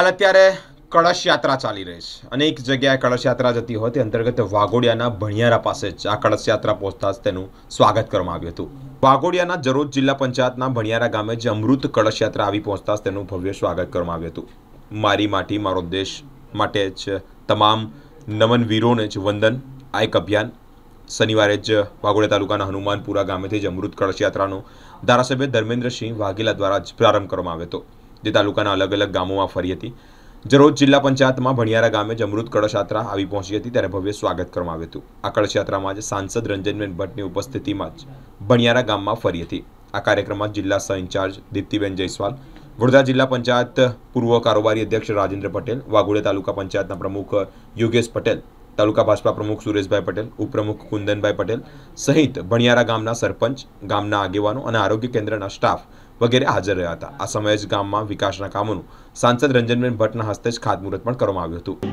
હાલ અત્યારે કળશ યાત્રા ચાલી રહી છે। અનેક જગ્યાએ કળશ યાત્રા જતી હોય તે અંતર્ગત વાઘોડિયાના ભણિયારા પાસે જ આ કળશ યાત્રા પહોંચતા જ તેનું સ્વાગત કરવામાં આવ્યું હતું। વાઘોડિયાના જરોદ જિલ્લા પંચાયતના ભણિયારા ગામે જ અમૃત કળશ યાત્રા આવી પહોંચતા જ તેનું ભવ્ય સ્વાગત કરવામાં આવ્યું હતું। મારી માટી મારો દેશ માટે જ તમામ નમન વીરોને જ વંદન। આ એક અભિયાન શનિવારે જ વાઘોડિયા તાલુકાના હનુમાનપુરા ગામેથી જ અમૃત કળશ યાત્રાનો ધારાસભ્ય ધર્મેન્દ્રસિંહ વાઘેલા દ્વારા જ પ્રારંભ કરવામાં આવ્યો હતો, જે તાલુકાના અલગ અલગ ગામોમાં ફરી હતી। જરોદ જિલ્લા પંચાયતમાં ભણિયારા ગામે જ અમૃત કળશ યાત્રા આવી પહોંચી હતી, ત્યારે ભવ્ય સ્વાગત કરવામાં આવ્યું હતું। આ કળશ યાત્રામાં જ સાંસદ રંજનબેન ભટ્ટની ઉપસ્થિતિમાં જ ભણિયારા ગામમાં ફરી હતી। આ કાર્યક્રમમાં જિલ્લા સહ ઇન્ચાર્જ દીપ્તિબેન જયસ્વાલ, વડોદરા જિલ્લા પંચાયત પૂર્વ કારોબારી અધ્યક્ષ રાજેન્દ્ર પટેલ, વાઘોડિયા તાલુકા પંચાયતના પ્રમુખ યોગેશ પટેલ, તાલુકા ભાજપા પ્રમુખ સુરેશભાઈ પટેલ, ઉપપ્રમુખ કુંદનભાઈ પટેલ સહિત ભણિયારા ગામના સરપંચ, ગામના આગેવાનો અને આરોગ્ય કેન્દ્રના સ્ટાફ વગેરે હાજર રહ્યા હતા। આ સમયે જ ગામમાં વિકાસના કામોનું સાંસદ રંજનબેન ભટ્ટના હસ્તે જ ખાતમુહૂર્ત પણ કરવામાં આવ્યું હતું।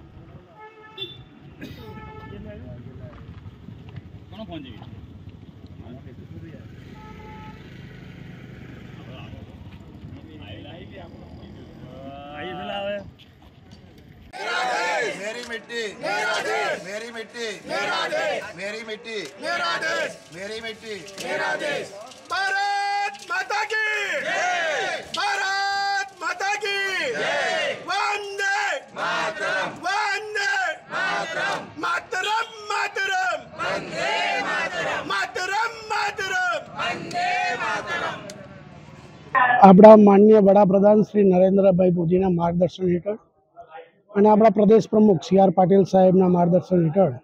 मेरी मिट्टी मेरा देश, मेरी मिट्टी मेरा देश, मेरी मिट्टी मेरा देश, मेरी मिट्टी मेरा देश। भारत माता की जय, भारत माता की जय, वंदे मातरम, वंदे मातरम, मातरम मातरम, वंदे मातरम, मातरम मातरम, वंदे मातरम। આપણા માનનીય વડાપ્રધાન શ્રી નરેન્દ્રભાઈ મોદીના માર્ગદર્શન હેઠળ અને આપણા પ્રદેશ પ્રમુખ સી આર પાટીલ સાહેબના માર્ગદર્શન હેઠળ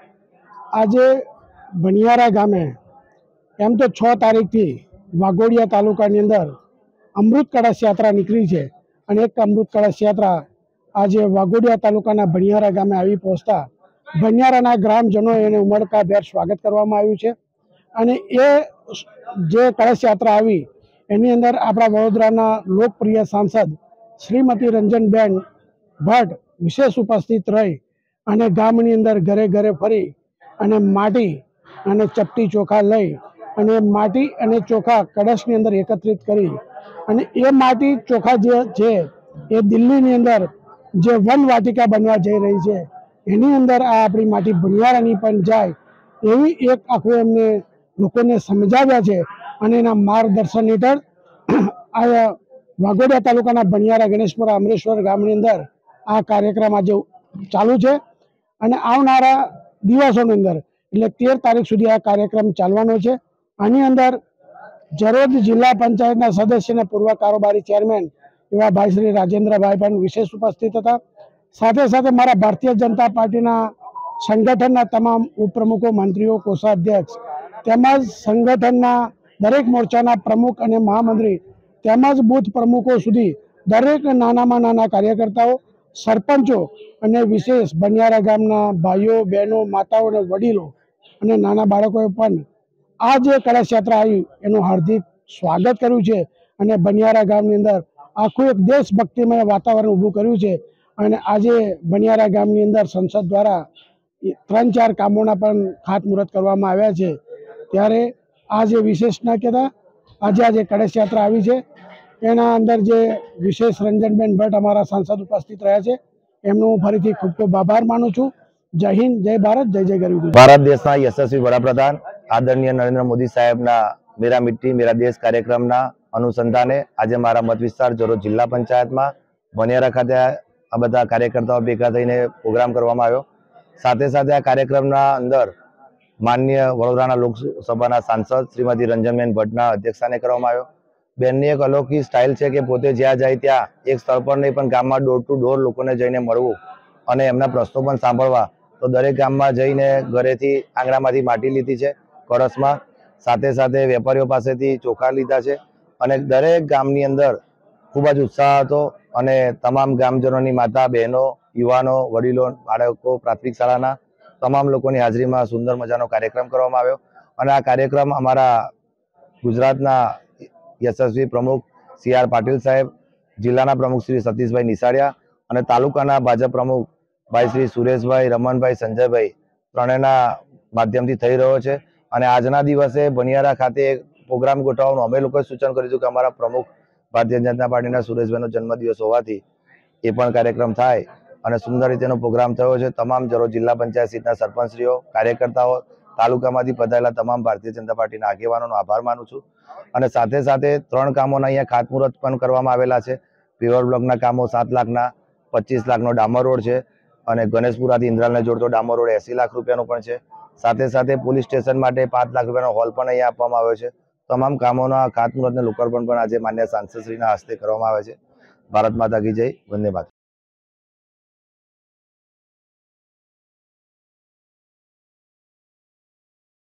આજે ભણિયારા ગામે એમ તો 6 તારીખથી વાઘોડિયા તાલુકાની અંદર અમૃત કળશ યાત્રા નીકળી છે અને એક અમૃત કળશ યાત્રા આજે વાઘોડિયા તાલુકાના ભણિયારા ગામે આવી પહોંચતા ભણિયારાના ગ્રામજનોએ એને ઉમળકાભેર સ્વાગત કરવામાં આવ્યું છે। અને એ જે કળશ યાત્રા આવી એની અંદર આપણા વડોદરાના લોકપ્રિય સાંસદ શ્રીમતી રંજનબેન ભટ્ટ વિશેષ ઉપસ્થિત રહી અને ગામની અંદર ઘરે ઘરે ફરી અને માટી અને ચપટી ચોખા લઈ અને માટી અને ચોખા કળશની અંદર એકત્રિત કરી અને એ માટી ચોખા જે છે એ દિલ્હીની અંદર જે વન વાટિકા બનવા જઈ રહી છે એની અંદર આ આપણી માટી ભણિયારાની પણ જાય એવી એક આખું એમને લોકોને સમજાવ્યા છે। અને એના માર્ગદર્શન હેઠળ આ વાઘોડિયા તાલુકાના ભણિયારા ગણેશપુરા અમરેશ્વર ગામની અંદર આ કાર્યક્રમ આજે ચાલુ છે અને આવનારા દિવસોની અંદર એટલે 13 તારીખ સુધી આ કાર્યક્રમ ચાલવાનો છે। આની અંદર જરોદ જિલ્લા પંચાયતના સદસ્ય અને પૂર્વ કારોબારી ચેરમેન એવા ભાઈ શ્રી રાજેન્દ્રભાઈ પણ વિશેષ ઉપસ્થિત હતા। સાથે સાથે મારા ભારતીય જનતા પાર્ટીના સંગઠનના તમામ ઉપપ્રમુખો, મંત્રીઓ, કોષાધ્યક્ષ તેમજ સંગઠનના દરેક મોરચાના પ્રમુખ અને મહામંત્રી તેમજ બૂથ પ્રમુખો સુધી દરેક નાનામાં નાના કાર્યકર્તાઓ, સરપંચો અને વિશેષ ભણિયારા ગામના ભાઈઓ, બહેનો, માતાઓ અને વડીલો અને નાના બાળકોએ પણ આ જે કળશ યાત્રા આવી એનું હાર્દિક સ્વાગત કર્યું છે અને ભણિયારા ગામની અંદર આખું એક દેશભક્તિમય વાતાવરણ ઊભું કર્યું છે। અને આજે ભણિયારા ગામની અંદર સંસદ દ્વારા 3-4 કામોના પણ ખાતમુહૂર્ત કરવામાં આવ્યા છે। ત્યારે આ જે વિશેષ ના કહેતા આજે કળશ યાત્રા આવી છે એના અંદર જે વિશેષ રંજનબેન ભટ્ટ અમારા સાંસદ ઉપસ્થિત રહ્યા છે એમનો હું ફરીથી ખૂબ ખૂબ આભાર માનું છું। જય હિન્દ, જય ભારત, જય જય ગરવી ગુજરાત। ભારત દેશના યશસ્વી વડાપ્રધાન આદરણીય નરેન્દ્ર મોદી સાહેબના મેરા મિટ્ટી મેરા દેશ કાર્યક્રમના અનુસંધાને આજે મારા મત વિસ્તાર જરોદ જિલ્લા પંચાયતમાં ભણિયારા ખાતે આ બધા કાર્યકર્તાઓ ભેગા થઈને પ્રોગ્રામ કરવામાં આવ્યો। સાથે સાથે આ કાર્યક્રમના અંદર માનનીય વડોદરાના લોકસભાના સાંસદ શ્રીમતી રંજનબેન ભટ્ટના અધ્યક્ષસ્થાને કરવામાં આવ્યો। બેનની એક અલૌકિક સ્ટાઇલ છે કે પોતે જ્યાં જાય ત્યાં એક સ્થળ પર નહીં પણ ગામમાં ડોર ટુ ડોર લોકોને જઈને મળવું અને એમના પ્રશ્નો પણ સાંભળવા। તો દરેક ગામમાં જઈને ઘરેથી આંગણામાંથી માટી લીધી છે કળશમાં, સાથે સાથે વેપારીઓ પાસેથી ચોખા લીધા છે અને દરેક ગામની અંદર ખૂબ જ ઉત્સાહ હતો અને તમામ ગામજનોની માતા, બહેનો, યુવાનો, વડીલો, બાળકો, પ્રાથમિક શાળાના તમામ લોકોની હાજરીમાં સુંદર મજાનો કાર્યક્રમ કરવામાં આવ્યો। અને આ કાર્યક્રમ અમારા ગુજરાતના યશસ્વી પ્રમુખ સી આર પાટીલ સાહેબ, જિલ્લાના પ્રમુખ શ્રી સતીશભાઈ નિસાળિયા અને તાલુકાના ભાજપ પ્રમુખ ભાઈ શ્રી સુરેશભાઈ, રમણભાઈ, સંજયભાઈ ત્રણેયના માધ્યમથી થઈ રહ્યો છે। અને આજના દિવસે ભણિયારા ખાતે એક પ્રોગ્રામ ગોઠવવાનું અમે લોકોએ સૂચન કર્યું હતું કે અમારા પ્રમુખ ભારતીય જનતા પાર્ટીના સુરેશભાઈનો જન્મદિવસ હોવાથી એ પણ કાર્યક્રમ થાય અને સુંદર રીતેનો પ્રોગ્રામ થયો છે. તમામ જરોજ જિલ્લા પંચાયત સીટના સરપંચશ્રીઓ, કાર્યકર્તાઓ, તાલુકામાંથી પધારેલા તમામ ભારતીય જનતા પાર્ટીના આગેવાનોનો આભાર માનું છું. અને સાથે સાથે 3 કામોના અહીંયા ખાતમુહૂર્ત પણ કરવામાં આવેલા છે. પેવર બ્લોકના કામો 7 લાખના, 25 લાખનો ડામર રોડ છે અને ગણેશપુરાથી ઇન્દ્રાલને જોડતો ડામર રોડ 80 લાખ રૂપિયાનો પણ છે. સાથે સાથે પોલીસ સ્ટેશન માટે 5 લાખ રૂપિયાનો હોલ પણ અહીંયા આપવામાં આવ્યો છે. તમામ કામોના ખાતમુહૂર્ત અને લોકાર્પણ પણ આજે માન્ય સાંસદશ્રીના હસ્તે કરવામાં આવે છે. ભારત માતા કી જય. વંદે માતરમ.